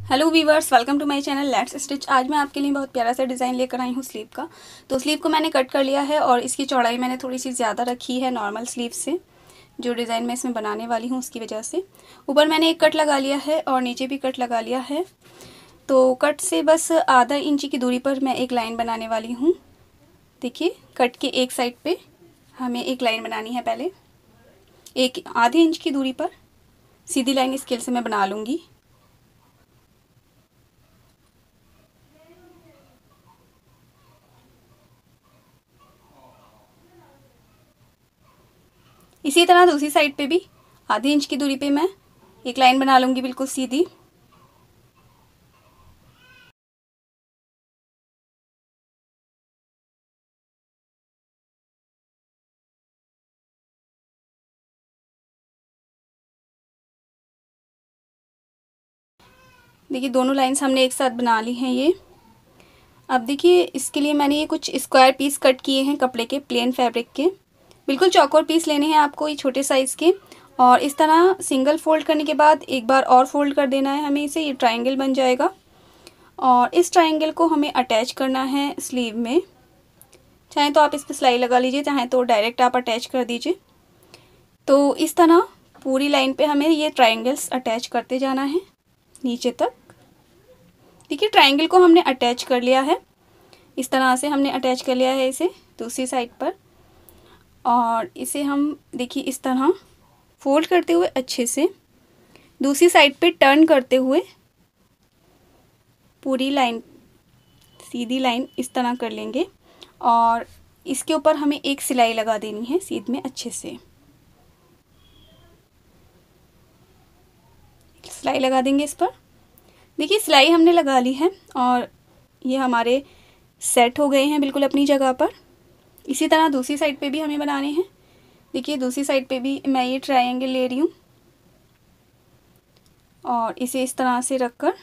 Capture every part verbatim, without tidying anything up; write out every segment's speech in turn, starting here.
Hello viewers, welcome to my channel let's stitch. आज मैं आपके लिए बहुत प्यारा सा डिज़ाइन लेकर आई हूँ स्लीव का। तो स्लीव को मैंने कट कर लिया है और इसकी चौड़ाई मैंने थोड़ी सी ज़्यादा रखी है नॉर्मल स्लीव से, जो डिज़ाइन मैं इसमें बनाने वाली हूँ उसकी वजह से। ऊपर मैंने एक कट लगा लिया है और नीचे भी कट लगा लिया है। तो कट से बस आधा इंच की दूरी पर मैं एक लाइन बनाने वाली हूँ। देखिए, कट के एक साइड पर हमें एक लाइन बनानी है। पहले एक आधे इंच की दूरी पर सीधी लाइन स्केल से मैं बना लूँगी। इसी तरह दूसरी साइड पे भी आधी इंच की दूरी पे मैं एक लाइन बना लूँगी बिल्कुल सीधी। देखिए, दोनों लाइंस हमने एक साथ बना ली हैं ये। अब देखिए, इसके लिए मैंने ये कुछ स्क्वायर पीस कट किए हैं कपड़े के, प्लेन फैब्रिक के। बिल्कुल चौकोर पीस लेने हैं आपको, ये छोटे साइज़ के। और इस तरह सिंगल फोल्ड करने के बाद एक बार और फोल्ड कर देना है हमें इसे। ये ट्रायंगल बन जाएगा और इस ट्रायंगल को हमें अटैच करना है स्लीव में। चाहे तो आप इस पर सिलाई लगा लीजिए, चाहे तो डायरेक्ट आप अटैच कर दीजिए। तो इस तरह पूरी लाइन पे हमें ये ट्रायंगल्स अटैच करते जाना है नीचे तक। देखिए, ट्रायंगल को हमने अटैच कर लिया है, इस तरह से हमने अटैच कर लिया है इसे दूसरी साइड पर। और इसे हम देखिए इस तरह फोल्ड करते हुए अच्छे से दूसरी साइड पे टर्न करते हुए पूरी लाइन सीधी लाइन इस तरह कर लेंगे। और इसके ऊपर हमें एक सिलाई लगा देनी है सीध में अच्छे से। सिलाई लगा देंगे इस पर। देखिए, सिलाई हमने लगा ली है और ये हमारे सेट हो गए हैं बिल्कुल अपनी जगह पर। इसी तरह दूसरी साइड पे भी हमें बनाने हैं। देखिए, दूसरी साइड पे भी मैं ये ट्रायंगल ले रही हूँ और इसे इस तरह से रखकर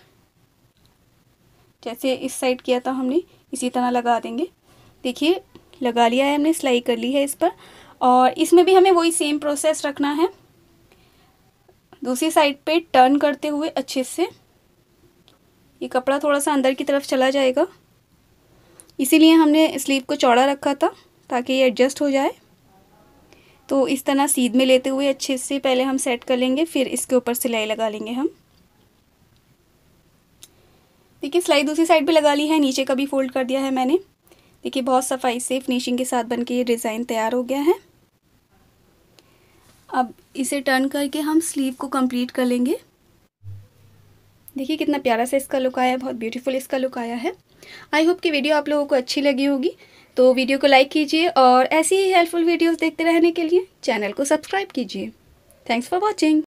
जैसे इस साइड किया था हमने, इसी तरह लगा देंगे। देखिए, लगा लिया है हमने, सिलाई कर ली है इस पर। और इसमें भी हमें वही सेम प्रोसेस रखना है। दूसरी साइड पे टर्न करते हुए अच्छे से, ये कपड़ा थोड़ा सा अंदर की तरफ चला जाएगा, इसीलिए हमने स्लीव को चौड़ा रखा था ताकि ये एडजस्ट हो जाए। तो इस तरह सीध में लेते हुए अच्छे से पहले हम सेट कर लेंगे, फिर इसके ऊपर सिलाई लगा लेंगे हम। देखिए, सिलाई दूसरी साइड पे लगा ली है, नीचे का भी फोल्ड कर दिया है मैंने। देखिए, बहुत सफाई से फिनिशिंग के साथ बनके ये डिज़ाइन तैयार हो गया है। अब इसे टर्न करके हम स्लीव को कंप्लीट कर लेंगे। देखिए, कितना प्यारा सा इसका लुक आया है, बहुत ब्यूटीफुल इसका लुक आया है। आई होप कि वीडियो आप लोगों को अच्छी लगी होगी। तो वीडियो को लाइक कीजिए और ऐसी ही हेल्पफुल वीडियोस देखते रहने के लिए चैनल को सब्सक्राइब कीजिए। Thanks for watching.